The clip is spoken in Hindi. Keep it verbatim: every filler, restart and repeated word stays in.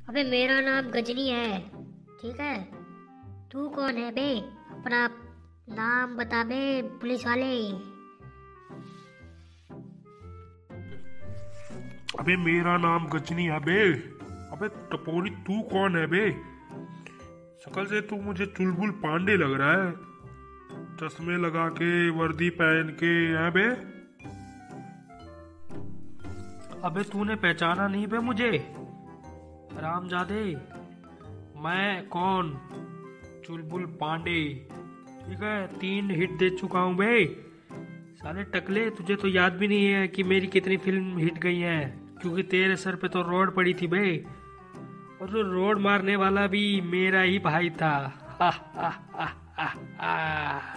अबे मेरा नाम गजनी है, ठीक है। तू कौन है बे? अपना नाम बता बे, पुलिस वाले। अबे मेरा नाम गजनी है बे। अबे टपोरी तू कौन है बे? शक्ल से तू मुझे चुलबुल पांडे लग रहा है, चश्मे लगा के वर्दी पहन के है बे। अबे तूने पहचाना नहीं बे मुझे? रामजादे, मैं कौन? चुलबुल पांडे, ठीक है। तीन हिट दे चुका हूँ बे। साले टकले, तुझे तो याद भी नहीं है कि मेरी कितनी फिल्म हिट गई है, क्योंकि तेरे सर पे तो रोड पड़ी थी बे। और वो रोड मारने वाला भी मेरा ही भाई था। हा हा हा हा हा।